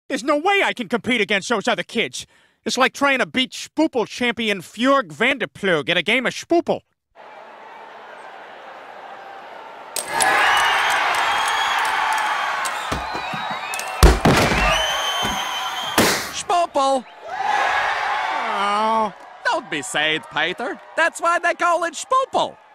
There's no way I can compete against those other kids. It's like trying to beat Schpupel champion Fjörg Vanderplug at a game of Schpupel. Schpupel! Oh. Don't be sad, Peter. That's why they call it Schpupel.